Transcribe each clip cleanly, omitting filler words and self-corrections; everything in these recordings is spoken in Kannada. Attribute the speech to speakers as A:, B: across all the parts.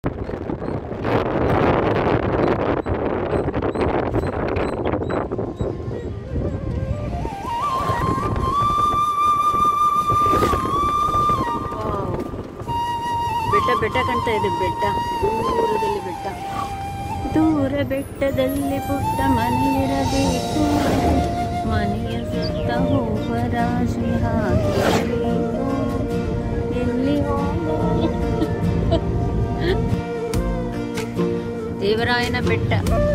A: ಬೆಟ್ಟ ಬೆಟ್ಟ ಕಾಣ್ತಾ ಇದೆ. ಬೆಟ್ಟ ದೂರದಲ್ಲಿ ಬೆಟ್ಟ. ದೂರ ಬೆಟ್ಟದಲ್ಲಿ ಪುಟ್ಟ ಮನೆಯಿರಬೇಕು, ಮನೆಯ ಸುತ್ತ ಹೂವ ರಾಶಿ ಹಾಕಿರಬೇಕು. ಎಲ್ಲಿ ದೇವರಾಯನ ಬೆಟ್ಟ.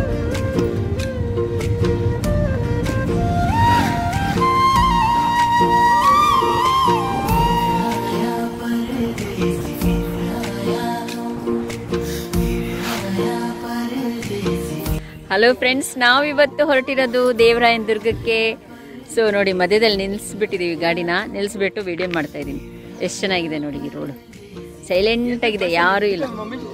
A: ಹಲೋ ಫ್ರೆಂಡ್ಸ್, ನಾವಿವತ್ತು ಹೊರಟಿರೋದು ದೇವರಾಯನ ದುರ್ಗಕ್ಕೆ. ಸೊ ನೋಡಿ, ಮಧ್ಯದಲ್ಲಿ ನಿಲ್ಲಿಸ್ಬಿಟ್ಟಿದ್ದೀವಿ ಗಾಡಿನ. ನಿಲ್ಲಿಸ್ಬಿಟ್ಟು ವಿಡಿಯೋ ಮಾಡ್ತಾ ಇದ್ದೀನಿ. ಎಷ್ಟು ಚೆನ್ನಾಗಿದೆ ನೋಡಿ, ಈ ರೋಡ್ ಸೈಲೆಂಟ್ ಆಗಿದೆ, ಯಾರೂ ಇಲ್ಲ.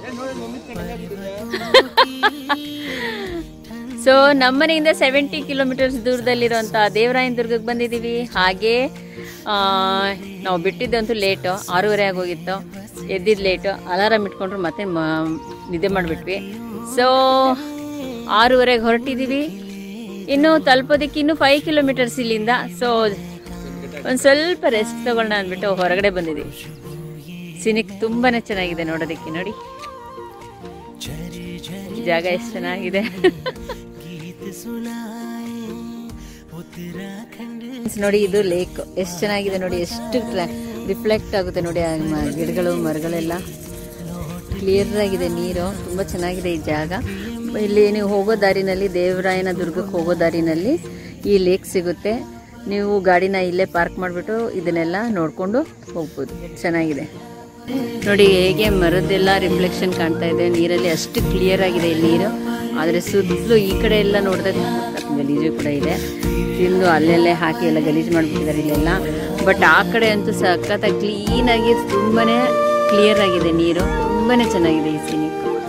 A: ಸೊ ನಮ್ಮನೆಯಿಂದ 70 ಕಿಲೋಮೀಟರ್ಸ್ ದೂರದಲ್ಲಿರುವಂಥ ದೇವರಾಯನ ದುರ್ಗಕ್ಕೆ ಬಂದಿದ್ದೀವಿ. ಹಾಗೆ ನಾವು ಬಿಟ್ಟಿದ್ದಂತೂ ಲೇಟು, 6:30 ಆಗೋಗಿತ್ತು. ಎದ್ದಿದ್ದು ಲೇಟು, ಅಲಾರಾಮ್ ಇಟ್ಕೊಂಡ್ರು ಮತ್ತೆ ನಿದ್ದೆ ಮಾಡಿಬಿಟ್ವಿ. ಸೊ 6:30ಗೆ ಹೊರಟಿದ್ದೀವಿ. ಇನ್ನು ತಲುಪೋದಕ್ಕೆ ಇನ್ನೂ 5 ಕಿಲೋಮೀಟರ್ಸ್ ಇಲ್ಲಿಂದ. ಸೊ ಒಂದು ಸ್ವಲ್ಪ ರೆಸ್ಟ್ ತಗೊಳ್ಳೋಣ ಅಂದ್ಬಿಟ್ಟು ಹೊರಗಡೆ ಬಂದಿದ್ದೀವಿ. ಸಿನಿಕ್ ತುಂಬಾನೇ ಚೆನ್ನಾಗಿದೆ ನೋಡೋದಕ್ಕೆ. ನೋಡಿ ಈ ಜಾಗ ಎಷ್ಟು ಚೆನ್ನಾಗಿದೆ. ನೋಡಿ, ಇದು ಲೇಕ್ ಎಷ್ಟು ಚೆನ್ನಾಗಿದೆ ನೋಡಿ, ಎಷ್ಟು ರಿಫ್ಲೆಕ್ಟ್ ಆಗುತ್ತೆ ನೋಡಿ. ಗಿಡಗಳು ಮರಗಳೆಲ್ಲ ಕ್ಲಿಯರ್ ಆಗಿದೆ, ನೀರು ತುಂಬ ಚೆನ್ನಾಗಿದೆ ಈ ಜಾಗ. ಇಲ್ಲಿ ನೀವು ಹೋಗೋ ದಾರಿನಲ್ಲಿ, ದೇವರಾಯನ ದುರ್ಗಕ್ಕೆ ಹೋಗೋ ದಾರಿನಲ್ಲಿ ಈ ಲೇಕ್ ಸಿಗುತ್ತೆ. ನೀವು ಗಾಡಿನ ಇಲ್ಲೇ ಪಾರ್ಕ್ ಮಾಡಿಬಿಟ್ಟು ಇದನ್ನೆಲ್ಲ ನೋಡಿಕೊಂಡು ಹೋಗ್ಬೋದು. ಚೆನ್ನಾಗಿದೆ ನೋಡಿ, ಹೇಗೆ ಮರದ್ದೆಲ್ಲ ರಿಫ್ಲೆಕ್ಷನ್ ಕಾಣ್ತಾ ಇದೆ ನೀರಲ್ಲಿ. ಅಷ್ಟು ಕ್ಲಿಯರ್ ಆಗಿದೆ ಇಲ್ಲಿ ನೀರು. ಆದರೆ ಸುತ್ತಲೂ ಈ ಕಡೆ ಎಲ್ಲ ನೋಡಿದ್ರೆ ಗಲೀಜು ಕೂಡ ಇದೆ. ತಿಂದು ಅಲ್ಲೆಲ್ಲೇ ಹಾಕಿ ಎಲ್ಲ ಗಲೀಜು ಮಾಡಿಬಿಟ್ಟಿದ್ದಾರೆ ಇಲ್ಲೆಲ್ಲ. ಬಟ್ ಆ ಕಡೆ ಅಂತೂ ಸಖತ್ತಾಗಿ ಕ್ಲೀನಾಗಿ ತುಂಬಾ ಕ್ಲಿಯರ್ ಆಗಿದೆ ನೀರು. ತುಂಬಾ ಚೆನ್ನಾಗಿದೆ ಈ ಸಿನಿಕ್.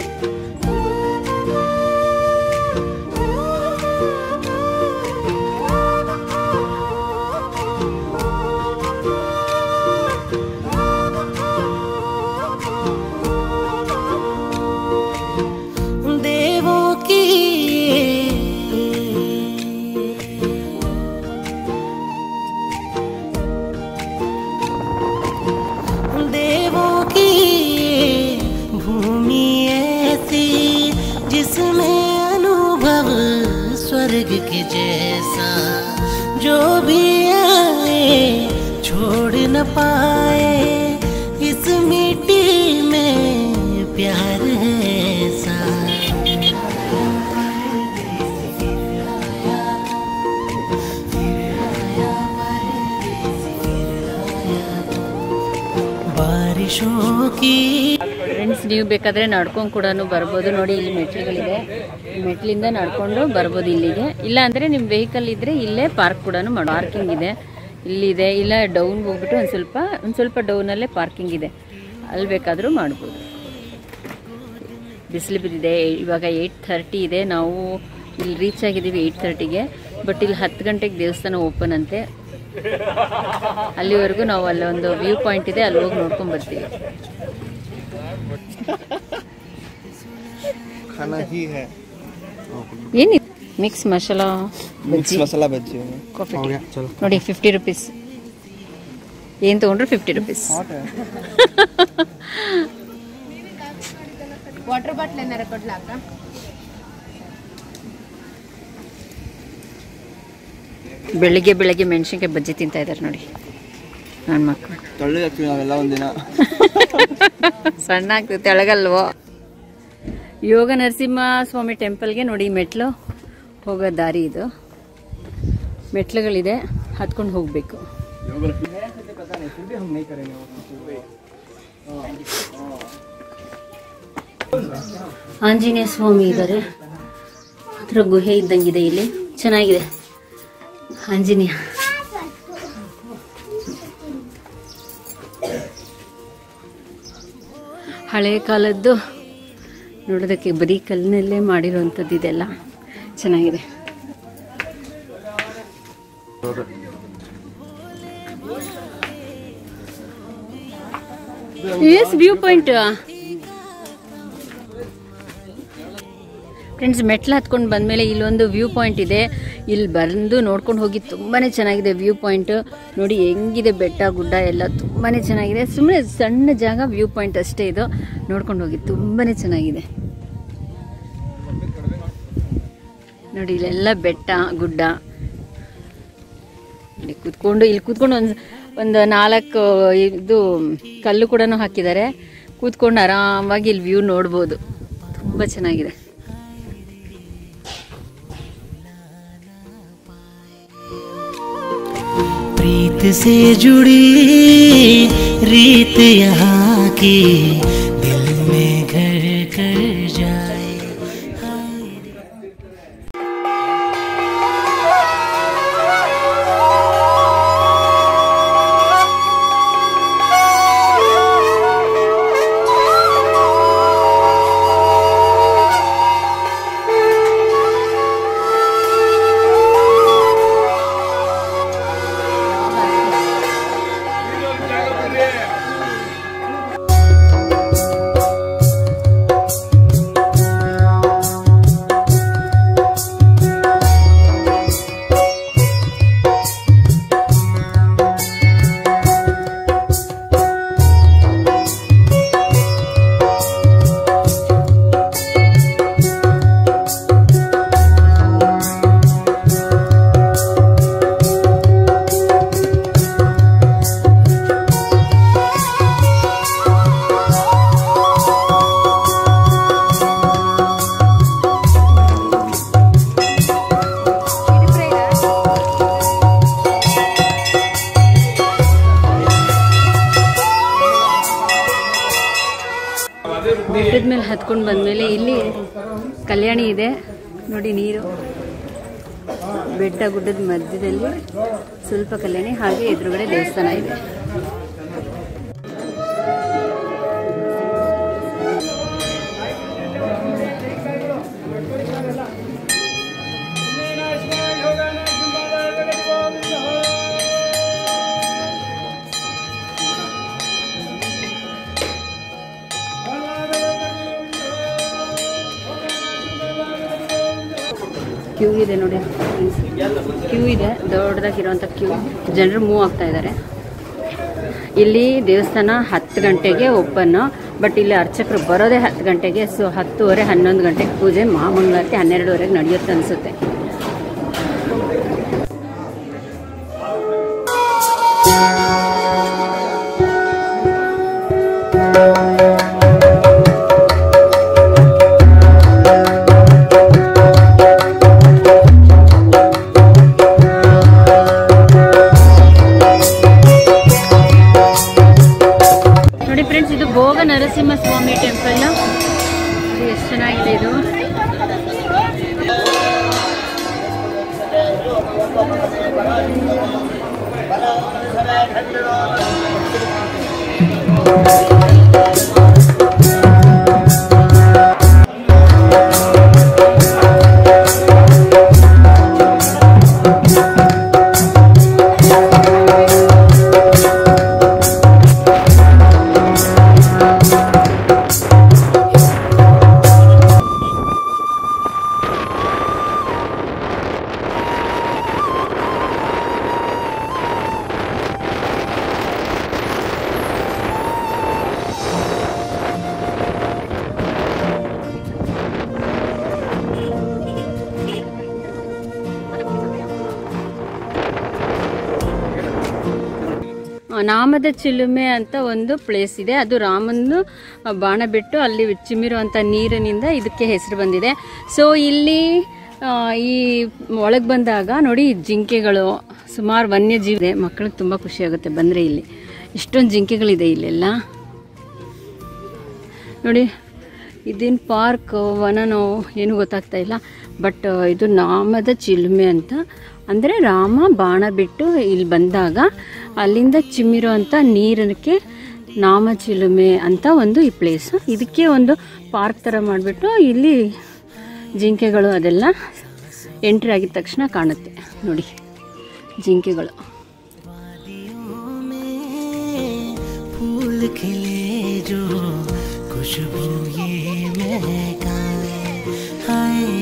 B: स्वर्ग के जैसा जो भी आए छोड़ न पाए, इस मिट्टी में प्यार है ऐसा। बारिशों की
A: ಫ್ರೆಂಡ್ಸ್, ನೀವು ಬೇಕಾದರೆ ನಡ್ಕೊಂಡು ಕೂಡ ಬರ್ಬೋದು. ನೋಡಿ, ಇಲ್ಲಿ ಮೆಟ್ಲುಗಳಿದೆ, ಮೆಟ್ಲಿಂದ ನಡ್ಕೊಂಡು ಬರ್ಬೋದು ಇಲ್ಲಿಗೆ. ಇಲ್ಲ ಅಂದರೆ ನಿಮ್ಮ ವೆಹಿಕಲ್ ಇದ್ದರೆ ಇಲ್ಲೇ ಪಾರ್ಕ್ ಕೂಡ ಮಾಡಿ. ಪಾರ್ಕಿಂಗ್ ಇದೆ ಇಲ್ಲಿದೆ. ಇಲ್ಲ ಡೌನ್ಗೆ ಹೋಗ್ಬಿಟ್ಟು ಒಂದು ಸ್ವಲ್ಪ ಡೌನಲ್ಲೇ ಪಾರ್ಕಿಂಗ್ ಇದೆ, ಅಲ್ಲಿ ಬೇಕಾದರೂ ಮಾಡ್ಬೋದು. ಬಿಸಿಲು ಬಿದ್ದಿದೆ. ಇವಾಗ 8:30 ಇದೆ. ನಾವು ಇಲ್ಲಿ ರೀಚ್ ಆಗಿದ್ದೀವಿ 8:30ಗೆ. ಬಟ್ ಇಲ್ಲಿ 10 ಗಂಟೆಗೆ ದೇವಸ್ಥಾನ ಓಪನ್ ಅಂತೆ. ಅಲ್ಲಿವರೆಗೂ ನಾವು ಅಲ್ಲೊಂದು ವ್ಯೂ ಪಾಯಿಂಟ್ ಇದೆ, ಅಲ್ಲಿ ಹೋಗಿ ನೋಡ್ಕೊಂಡು ಬರ್ತೀವಿ.
C: खाना ही है
A: ಏನಿದೆ? ಮಿಕ್ಸ್ ಮಸಾಲಾ
C: ಬಜ್ಜಿ
A: ಕಾಫಿ ನೋಡಿ, 50 ರೂಪೀಸ್. ಏನು ತೊಗೊಂಡ್ರು 50 ರೂಪೀಸ್.
D: ವಾಟರ್ ಬಾಟ್ಲ್ ಏನಾರ ಕೊಡ್ಲಾಕ?
A: ಬೆಳಿಗ್ಗೆ ಮೆಣಸಿನ್ಕಾಯಿ ಬಜ್ಜಿ ತಿಂತಾ ಇದ್ದಾರೆ ನೋಡಿ ನನ್ನ ಮಕ್ಕಳು.
C: ತೊಳ್ಳಿರ್ತೀವಿ ನಾವೆಲ್ಲ ಒಂದಿನ.
A: ಸಣ್ಣ ಆಗ್ತದೆ, ತೆಳಗಲ್ವೋ. ಯೋಗ ನರಸಿಂಹ ಸ್ವಾಮಿ ಟೆಂಪಲ್ಗೆ ನೋಡಿ ಮೆಟ್ಲು ಹೋಗೋ ದಾರಿ ಇದು. ಮೆಟ್ಲುಗಳಿದೆ, ಹತ್ಕೊಂಡು ಹೋಗಬೇಕು. ಆಂಜನೇಯ ಸ್ವಾಮಿ ಇದ್ದಾರೆ, ಹತ್ರ ಗುಹೆ ಇದ್ದಂಗಿದೆ ಇಲ್ಲಿ. ಚೆನ್ನಾಗಿದೆ ಆಂಜನೇಯ. ಹಳೆ ಕಾಲದ್ದು ನೋಡೋದಕ್ಕೆ ಬರೀ ಕಲ್ಲಿನಲ್ಲೇ ಮಾಡಿರುವಂಥದ್ದು ಇದೆಲ್ಲ. ಚೆನ್ನಾಗಿದೆ. ಎಸ್ ವ್ಯೂ ಪಾಯಿಂಟ್ ಫ್ರೆಂಡ್ಸ್, ಮೆಟ್ಲು ಹತ್ಕೊಂಡು ಬಂದಮೇಲೆ ಇಲ್ಲೊಂದು ವ್ಯೂ ಪಾಯಿಂಟ್ ಇದೆ. ಇಲ್ಲಿ ಬಂದು ನೋಡ್ಕೊಂಡು ಹೋಗಿ ತುಂಬಾ ಚೆನ್ನಾಗಿದೆ ವ್ಯೂ ಪಾಯಿಂಟ್. ನೋಡಿ ಹೆಂಗಿದೆ ಬೆಟ್ಟ ಗುಡ್ಡ ಎಲ್ಲ ತುಂಬಾ ಚೆನ್ನಾಗಿದೆ. ಸುಮ್ಮನೆ ಸಣ್ಣ ಜಾಗ, ವ್ಯೂ ಪಾಯಿಂಟ್ ಅಷ್ಟೇ ಇದು. ನೋಡ್ಕೊಂಡು ಹೋಗಿ ತುಂಬಾ ಚೆನ್ನಾಗಿದೆ. ನೋಡಿ ಇಲ್ಲೆಲ್ಲ ಬೆಟ್ಟ ಗುಡ್ಡ. ಇಲ್ಲಿ ಕೂತ್ಕೊಂಡು ಒಂದು 4 ಇದು ಕಲ್ಲು ಕೂಡ ಹಾಕಿದ್ದಾರೆ. ಕೂತ್ಕೊಂಡು ಆರಾಮಾಗಿ ಇಲ್ಲಿ ವ್ಯೂ ನೋಡ್ಬೋದು. ತುಂಬ ಚೆನ್ನಾಗಿದೆ.
B: प्रीत से जुड़ी रीत यहाँ की दिल में घर कर जाए.
A: ಬೆಟ್ಟದ ಮೇಲೆ ಹತ್ಕೊಂಡು ಬಂದಮೇಲೆ ಇಲ್ಲಿ ಕಲ್ಯಾಣಿ ಇದೆ. ನೋಡಿ ನೀರು, ಬೆಟ್ಟ ಗುಡ್ಡದ ಮಧ್ಯದಲ್ಲಿ ಸ್ವಲ್ಪ ಕಲ್ಯಾಣಿ, ಹಾಗೆ ಎದುರುಗಡೆ ದೇವಸ್ಥಾನ ಇದೆ. ಕ್ಯೂ ಇದೆ ನೋಡಿ, ಕ್ಯೂ ಇದೆ, ದೊಡ್ಡದಾಗಿರುವಂಥ ಕ್ಯೂ. ಜನರು ಮೂವ್ ಆಗ್ತಾ ಇದ್ದಾರೆ. ಇಲ್ಲಿ ದೇವಸ್ಥಾನ 10 ಗಂಟೆಗೆ ಓಪನ್, ಬಟ್ ಇಲ್ಲಿ ಅರ್ಚಕರು ಬರೋದೇ 10 ಗಂಟೆಗೆ. ಸೊ 10:30, 11 ಗಂಟೆಗೆ ಪೂಜೆ, ಮಹಾಮಂಗಳಾರತಿ 12:30 ನಡೆಯುತ್ತೆ ಅನಿಸುತ್ತೆ. ಇದು ಭೋಗ ನರಸಿಂಹಸ್ವಾಮಿ ಟೆಂಪಲ್. ಎಷ್ಟು ಚೆನ್ನಾಗಿದೆ ಇದು. ನಾಮದ ಚಿಲುಮೆ ಅಂತ ಒಂದು ಪ್ಲೇಸ್ ಇದೆ. ಅದು ರಾಮನ ಬಾಣ ಬಿಟ್ಟು ಅಲ್ಲಿ ಚಿಮ್ಮಿರುವಂಥ ನೀರಿನಿಂದ ಇದಕ್ಕೆ ಹೆಸರು ಬಂದಿದೆ. ಸೊ ಇಲ್ಲಿ ಈ ಒಳಗೆ ಬಂದಾಗ ನೋಡಿ ಜಿಂಕೆಗಳು, ಸುಮಾರು ವನ್ಯಜೀವಿ ಇದೆ. ಮಕ್ಕಳಿಗೆ ತುಂಬ ಖುಷಿಯಾಗುತ್ತೆ ಬಂದರೆ. ಇಲ್ಲಿ ಇಷ್ಟೊಂದು ಜಿಂಕೆಗಳಿದೆ ಇಲ್ಲೆಲ್ಲ ನೋಡಿ. ಇದೇನು ಪಾರ್ಕ್ ವನನೋ ಏನು ಗೊತ್ತಾಗ್ತಾ ಇಲ್ಲ, ಬಟ್ ಇದು ನಾಮದ ಚಿಲುಮೆ ಅಂತ. ಅಂದರೆ ರಾಮ ಬಾಣ ಬಿಟ್ಟು ಇಲ್ಲಿ ಬಂದಾಗ ಅಲ್ಲಿಂದ ಚಿಮ್ಮಿರೋ ಅಂಥ ನೀರಕ್ಕೆ ನಾಮ ಚಿಲುಮೆ ಅಂತ ಒಂದು ಈ ಪ್ಲೇಸ್. ಇದಕ್ಕೆ ಒಂದು ಪಾರ್ಕ್ ಥರ ಮಾಡಿಬಿಟ್ಟು ಇಲ್ಲಿ ಜಿಂಕೆಗಳು ಅದೆಲ್ಲ ಎಂಟ್ರಿ ಆಗಿದ ತಕ್ಷಣ ಕಾಣುತ್ತೆ ನೋಡಿ ಜಿಂಕೆಗಳು. खुशबू ये महकाए हाय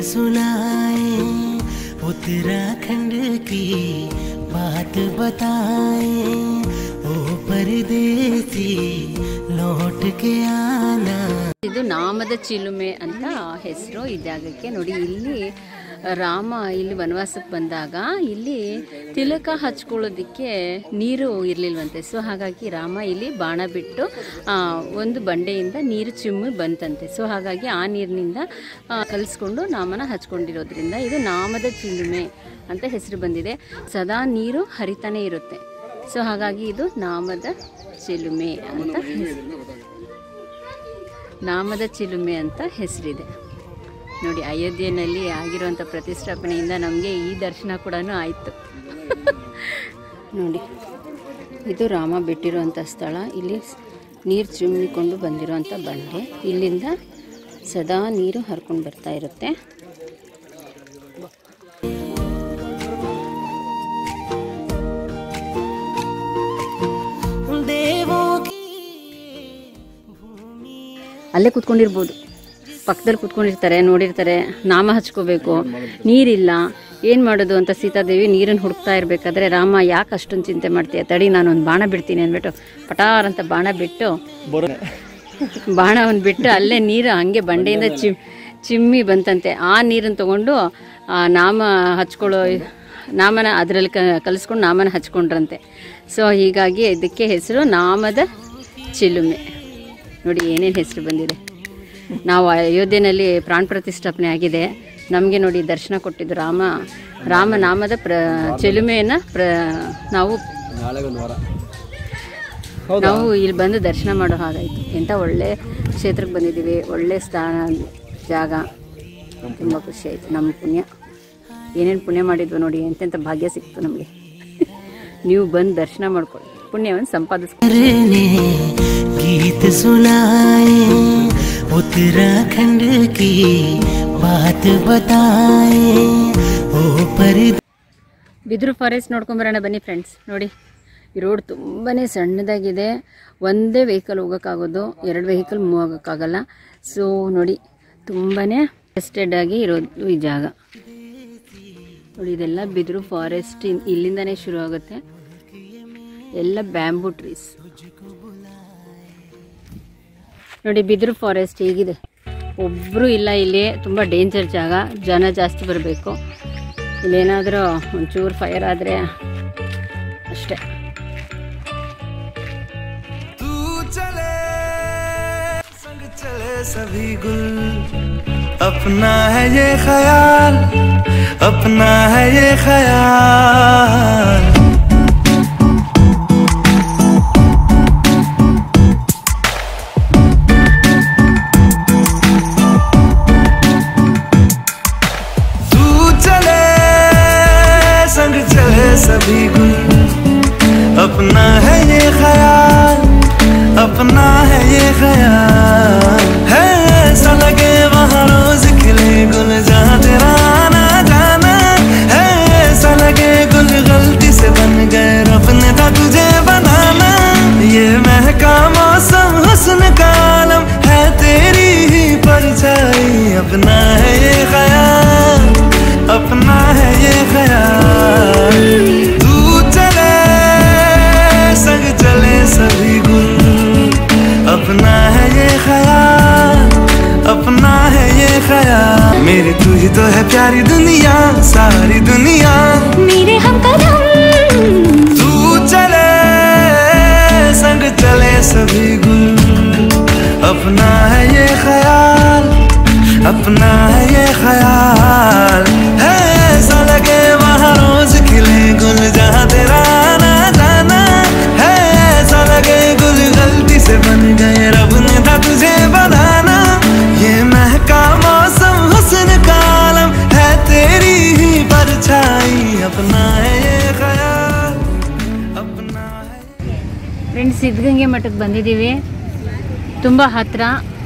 B: सुनाए, उत्तराखंड की बात बताए, ओ परदेसी लौट के आना।
A: ಇದು ನಾಮದ ಚಿಲುಮೆ ಅಂತ ಹೆಸರು ಈ ಜಾಗಕ್ಕೆ. ನೋಡಿ ಇಲ್ಲಿ ರಾಮ ಇಲ್ಲಿ ವನವಾಸಕ್ಕೆ ಬಂದಾಗ ಇಲ್ಲಿ ತಿಲಕ ಹಚ್ಕೊಳ್ಳೋದಕ್ಕೆ ನೀರು ಇರಲಿಲ್ವಂತೆ. ಸೊ ಹಾಗಾಗಿ ರಾಮ ಇಲ್ಲಿ ಬಾಣ ಬಿಟ್ಟು ಒಂದು ಬಂಡೆಯಿಂದ ನೀರು ಚಿಮ್ಮಿ ಬಂತಂತೆ. ಸೊ ಹಾಗಾಗಿ ಆ ನೀರಿನಿಂದ ಕಲಿಸ್ಕೊಂಡು ನಾಮನ ಹಚ್ಕೊಂಡಿರೋದ್ರಿಂದ ಇದು ನಾಮದ ಚಿಲುಮೆ ಅಂತ ಹೆಸರು ಬಂದಿದೆ. ಸದಾ ನೀರು ಹರಿತಾನೆ ಇರುತ್ತೆ. ಸೊ ಹಾಗಾಗಿ ಇದು ನಾಮದ ಚಿಲುಮೆ ಅಂತ ನಾಮದ ಚಿಲುಮೆ ಅಂತ ಹೆಸರಿದೆ. ನೋಡಿ ಅಯೋಧ್ಯೆಯಲ್ಲಿ ಆಗಿರುವಂಥ ಪ್ರತಿಷ್ಠಾಪನೆಯಿಂದ ನಮಗೆ ಈ ದರ್ಶನ ಕೂಡ ಆಯಿತು. ನೋಡಿ ಇದು ರಾಮ ಬಿಟ್ಟಿರುವಂಥ ಸ್ಥಳ. ಇಲ್ಲಿ ನೀರು ಚಿಮ್ಮಿಕೊಂಡು ಬಂದಿರುವಂಥ ಬಂಡೆ. ಇಲ್ಲಿಂದ ಸದಾ ನೀರು ಹರ್ಕೊಂಡು ಬರ್ತಾ ಇರುತ್ತೆ. ಅಲ್ಲೇ ಕೂತ್ಕೊಂಡಿರ್ಬೋದು, ಪಕ್ಕದಲ್ಲಿ ಕೂತ್ಕೊಂಡಿರ್ತಾರೆ, ನೋಡಿರ್ತಾರೆ. ನಾಮ ಹಚ್ಕೋಬೇಕು, ನೀರಿಲ್ಲ, ಏನು ಮಾಡೋದು ಅಂತ ಸೀತಾದೇವಿ ನೀರನ್ನು ಹುಡುಕ್ತಾ ಇರಬೇಕಾದ್ರೆ ರಾಮ ಯಾಕೆ ಅಷ್ಟೊಂದು ಚಿಂತೆ ಮಾಡ್ತೀಯ, ತಡಿ ನಾನೊಂದು ಬಾಣ ಬಿಡ್ತೀನಿ ಅಂದ್ಬಿಟ್ಟು ಪಟಾರ್ ಅಂತ ಬಾಣ ಬಿಟ್ಟು ಬಾಣವನ್ನು ಬಿಟ್ಟು ಅಲ್ಲೇ ನೀರು ಹಂಗೆ ಬಂಡೆಯಿಂದ ಚಿಮ್ಮಿ ಬಂತಂತೆ. ಆ ನೀರನ್ನು ತೊಗೊಂಡು ನಾಮ ಹಚ್ಕೊಳ್ಳೋ ನಾಮನ ಅದರಲ್ಲಿ ಕಲಿಸ್ಕೊಂಡು ನಾಮನ ಹಚ್ಕೊಂಡ್ರಂತೆ. ಸೊ ಹೀಗಾಗಿ ಇದಕ್ಕೆ ಹೆಸರು ನಾಮದ ಚಿಲುಮೆ. ನೋಡಿ ಏನೇನು ಹೆಸರು ಬಂದಿದೆ. ನಾವು ಅಯೋಧ್ಯೆಯಲ್ಲಿ ಪ್ರಾಣ ಪ್ರತಿಷ್ಠಾಪನೆ ಆಗಿದೆ. ನಮಗೆ ನೋಡಿ ದರ್ಶನ ಕೊಟ್ಟಿದ್ದು ರಾಮನಾಮದ ಚಿಲುಮೆಯನ್ನು ನಾವು ಇಲ್ಲಿ ಬಂದು ದರ್ಶನ ಮಾಡೋ ಹಾಗಾಯಿತು. ಎಂಥ ಒಳ್ಳೆ ಕ್ಷೇತ್ರಕ್ಕೆ ಬಂದಿದ್ದೀವಿ, ಒಳ್ಳೆ ಸ್ಥಾನ ಜಾಗ. ತುಂಬ ಖುಷಿ ಆಯಿತು. ನಮ್ಮ ಪುಣ್ಯ ಏನೇನು ಪುಣ್ಯ ಮಾಡಿದ್ವು ನೋಡಿ, ಎಂತೆಂಥ ಭಾಗ್ಯ ಸಿಕ್ತು ನಮಗೆ. ನೀವು ಬಂದು ದರ್ಶನ ಮಾಡ್ಕೊಳ್ಳಿ, ಪುಣ್ಯವನ್ನು ಸಂಪಾದಿಸ್ಕೊಳ್ಳಿ.
B: गीत सुनाए, उत्तराखंड की बात बताए, ओ
A: ಬಿದಿರು ಫಾರೆಸ್ಟ್ ನೋಡ್ಕೊಂಬರೋಣ ಬನ್ನಿ ಫ್ರೆಂಡ್ಸ್. ನೋಡಿ ಈ ರೋಡ್ ತುಂಬಾ ಸಣ್ಣದಾಗಿದೆ. ಒಂದೇ ವೆಹಿಕಲ್ ಹೋಗೋಕ್ಕಾಗೋದು, 2 ವೆಹಿಕಲ್ ಮೂವ್ ಆಗೋಕ್ಕಾಗಲ್ಲ. ಸೊ ನೋಡಿ ತುಂಬಾ ಟೆಸ್ಟೆಡ್ ಆಗಿ ಇರೋದು ಈ ಜಾಗ. ನೋಡಿ ಇದೆಲ್ಲ ಬಿದಿರು ಫಾರೆಸ್ಟ್. ಇಲ್ಲಿಂದನೇ ಶುರು ಆಗುತ್ತೆ. ಎಲ್ಲ ಬ್ಯಾಂಬೂ ಟ್ರೀಸ್. ನೋಡಿ ಬಿದಿರು ಫಾರೆಸ್ಟ್ ಹೇಗಿದೆ. ಒಬ್ಬರು ಇಲ್ಲ ಇಲ್ಲಿ. ತುಂಬ ಡೇಂಜರ್ ಜಾಗ, ಜನ ಜಾಸ್ತಿ ಬರಬೇಕು. ಇಲ್ಲೇನಾದರೂ ಒಂಚೂರು ಫೈರ್ ಆದರೆ ಅಷ್ಟೇ.
B: सभी गुल अपना है ये ख्याल, अपना है ये ख्याल. तू चले संग चले सभी गुल, अपना है ये ख्याल, अपना है ये ख्याल. है ऐसा लगे वहाँ रोज खिले गुल जहाँ तेरा आना जाना. है ऐसा लगे गुल गलती से बन गए, रब ने था तुझे बनाना. ये महका मौसम हुस्न का आलम है तेरी ही परछाई. अपना है ये ख्याल, अपना है ये ख्याल. तू चले संग चले सभी गुल, अपना है ये ख्याल, अपना है ये ख्याल. मेरी तू ही तो है प्यारी दुनिया, सारी दुनिया
A: मेरे हम कदम.
B: तू चले संग चले सभी गुल, अपना है ये ख्याल, अपना है ये ख्याल. है ऐसा लगे वहाँ रोज खिले गुल जहाँ तेरा आना जाना. है ऐसा लगे गुल गलती से बन गए, रब ने था तुझे बनाना. ये महका मौसम हुस्न का आलम है तेरी ही परछाई. अपना है ये ख्याल, अपना है.
A: ಫ್ರೆಂಡ್ಸ್ ಸಿದ್ಧಗಂಗೆ ಮಠಕ್ಕೆ ಬಂದಿದ್ದೀವಿ. ತುಂಬ ಹತ್ತಿರ.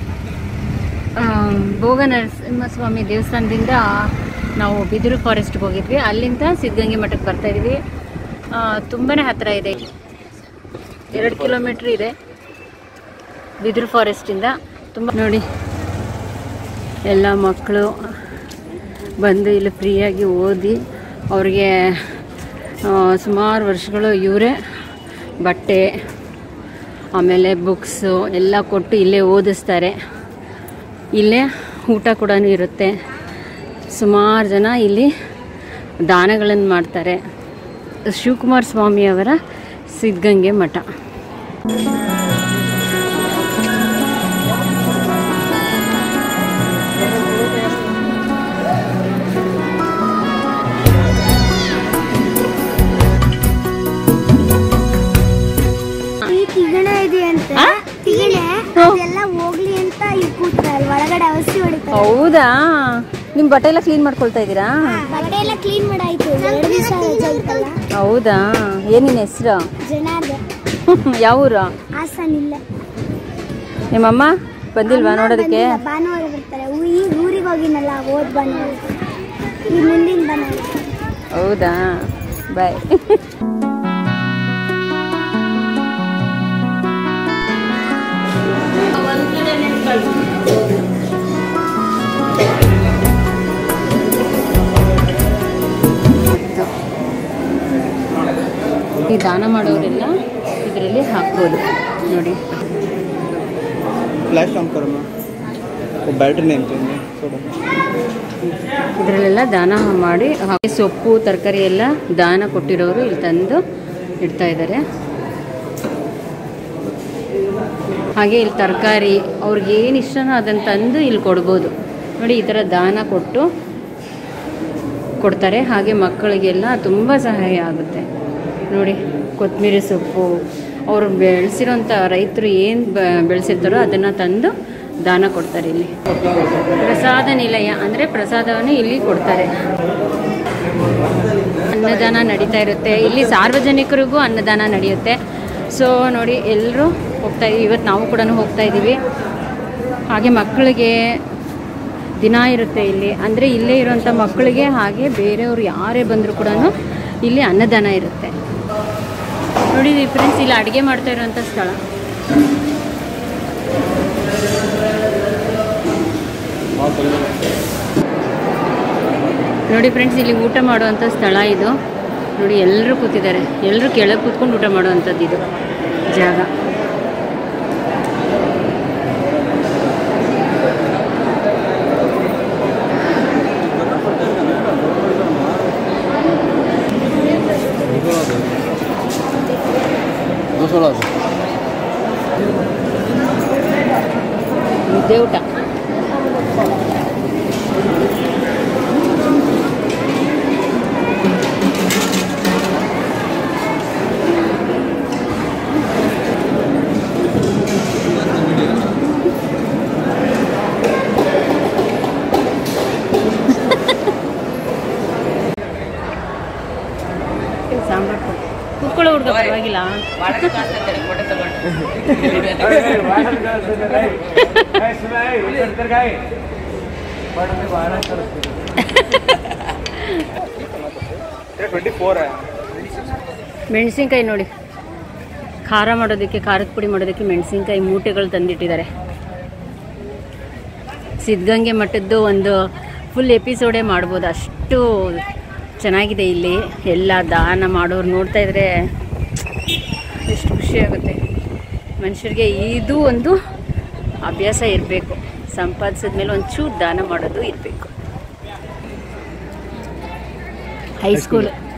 A: ಭೋಗ ನರಸಿಂಹಸ್ವಾಮಿ ದೇವಸ್ಥಾನದಿಂದ ನಾವು ಬಿದಿರು ಫಾರೆಸ್ಟ್ಗೆ ಹೋಗಿದ್ವಿ. ಅಲ್ಲಿಂದ ಸಿದ್ಧಗಂಗೆ ಮಠಕ್ಕೆ ಬರ್ತಾಯಿದ್ವಿ. ತುಂಬಾ ಹತ್ತಿರ ಇದೆ. 2 ಕಿಲೋಮೀಟ್ರ್ ಇದೆ ಬಿದಿರು ಫಾರೆಸ್ಟಿಂದ. ತುಂಬ ನೋಡಿ ಎಲ್ಲ ಮಕ್ಕಳು ಬಂದು ಇಲ್ಲಿ ಫ್ರೀಯಾಗಿ ಓದಿ ಅವ್ರಿಗೆ ಸುಮಾರು ವರ್ಷಗಳು ಇವರೇ ಬಟ್ಟೆ ಆಮೇಲೆ ಬುಕ್ಸು ಎಲ್ಲ ಕೊಟ್ಟು ಇಲ್ಲೇ ಓದಿಸ್ತಾರೆ. ಇಲ್ಲೇ ಊಟ ಕೂಡ ಇರುತ್ತೆ. ಸುಮಾರು ಜನ ಇಲ್ಲಿ ದಾನಗಳನ್ನು ಮಾಡ್ತಾರೆ. ಶಿವಕುಮಾರ ಸ್ವಾಮಿಯವರ ಸಿದ್ಧಗಂಗೆ ಮಠ. ಹೌದಾ, ನಿಮ್ ಬಟ್ಟೆ ಎಲ್ಲ ಕ್ಲೀನ್ ಮಾಡ್ಕೊಳ್ತಾ ಇದ್ದೀರಾ? ಹೌದಾ, ಏನಿನ ಹೆಸರು? ಯಾವ ಊರು? ನಿಮ್ಮಮ್ಮ ಬಂದಿಲ್ವಾ ನೋಡೋದಕ್ಕೆ?
E: ಊರಿಗೆ ಹೋಗಿನಲ್ಲ,
A: ಹೌದಾ, ಬಾಯ್. ಈ ದಾನ ಮಾಡೋರೆಲ್ಲ ಇದರಲ್ಲಿ ಹಾಕ್ಬೋದು ನೋಡಿ.
C: ಫ್ಲಾಶ್ ಆನ್ ಕರೋ ಬ್ಯಾಟ್ರಿ नहीं
A: ಇದರಲ್ಲೆಲ್ಲ ದಾನ ಮಾಡಿ ಹಾಗೆ ಸೊಪ್ಪು ತರಕಾರಿ ಎಲ್ಲ ದಾನ ಕೊಟ್ಟಿರೋರು ಇಲ್ಲಿ ತಂದು ಇಡ್ತಾ ಇದ್ದಾರೆ. ಹಾಗೆ ಇಲ್ಲಿ ತರಕಾರಿ ಅವ್ರಿಗೆ ಏನು ಇಷ್ಟನೋ ಅದನ್ನು ತಂದು ಇಲ್ಲಿ ಕೊಡ್ಬೋದು ನೋಡಿ. ಈ ಥರ ದಾನ ಕೊಡ್ತಾರೆ. ಹಾಗೆ ಮಕ್ಕಳಿಗೆಲ್ಲ ತುಂಬ ಸಹಾಯ ಆಗುತ್ತೆ ನೋಡಿ. ಕೊತ್ತಂಬರಿ ಸೊಪ್ಪು ಅವರು ಬೆಳೆಸಿರೋಂಥ ರೈತರು ಏನು ಬೆಳೆಸಿರ್ತಾರೋ ಅದನ್ನು ತಂದು ದಾನ ಕೊಡ್ತಾರೆ. ಇಲ್ಲಿ ಪ್ರಸಾದ ನಿಲಯ ಅಂದರೆ ಪ್ರಸಾದವನ್ನು ಇಲ್ಲಿ ಕೊಡ್ತಾರೆ. ಅನ್ನದಾನ ನಡೀತಾ ಇರುತ್ತೆ ಇಲ್ಲಿ. ಸಾರ್ವಜನಿಕರಿಗೂ ಅನ್ನದಾನ ನಡೆಯುತ್ತೆ. ಸೊ ನೋಡಿ, ಎಲ್ಲರೂ ಇವತ್ತು ನಾವು ಕೂಡ ಹೋಗ್ತಾ ಇದ್ದೀವಿ. ಹಾಗೆ ಮಕ್ಕಳಿಗೆ ದಿನ ಇರುತ್ತೆ ಇಲ್ಲಿ, ಅಂದರೆ ಇಲ್ಲೇ ಇರುವಂಥ ಮಕ್ಕಳಿಗೆ ಹಾಗೆ ಬೇರೆಯವರು ಯಾರೇ ಬಂದರೂ ಕೂಡ ಇಲ್ಲಿ ಅನ್ನದಾನ ಇರುತ್ತೆ ನೋಡಿ. ಫ್ರೆಂಡ್ಸ್, ಇಲ್ಲಿ ಅಡುಗೆ ಮಾಡ್ತಾ ಇರೋಂಥ ಸ್ಥಳ. ನೋಡಿ ಫ್ರೆಂಡ್ಸ್, ಇಲ್ಲಿ ಊಟ ಮಾಡುವಂಥ ಸ್ಥಳ ಇದು ನೋಡಿ. ಎಲ್ಲರೂ ಕೂತಿದ್ದಾರೆ, ಎಲ್ಲರೂ ಕೆಳಗೆ ಕೂತ್ಕೊಂಡು ಊಟ ಮಾಡುವಂಥದ್ದು ಇದು ಜಾಗ. ಮುದ್ದೆ ಊಟ. ಸಾಂಬಾರು ಕೂತ್ಕೊಳ್ಳೋ ಹುಡುಗ, ಪರವಾಗಿಲ್ಲ. ಮೆಣಸಿನ್ಕಾಯಿ ನೋಡಿ, ಖಾರ ಮಾಡೋದಕ್ಕೆ, ಖಾರದ ಪುಡಿ ಮಾಡೋದಕ್ಕೆ ಮೆಣಸಿನ್ಕಾಯಿ ಮೂಟೆಗಳು ತಂದಿಟ್ಟಿದ್ದಾರೆ. ಸಿದ್ಧಗಂಗೆ ಮಠದ್ದು ಒಂದು ಫುಲ್ ಎಪಿಸೋಡೇ ಮಾಡ್ಬೋದು, ಅಷ್ಟು ಚೆನ್ನಾಗಿದೆ. ಇಲ್ಲಿ ಎಲ್ಲ ದಾನ ಮಾಡೋರು ನೋಡ್ತಾ ಇದ್ರೆ ಎಷ್ಟು ಖುಷಿಯಾಗುತ್ತೆ. ಮನುಷ್ಯರಿಗೆ ಇದು ಒಂದು ಅಭ್ಯಾಸ ಇರಬೇಕು. ಸಂಪಾದಿಸಿದ ಮೇಲೆ ಒಂಚೂರು ದಾನ ಮಾಡೋದು ಇರಬೇಕು. ಹೈಸ್ಕೂಲ್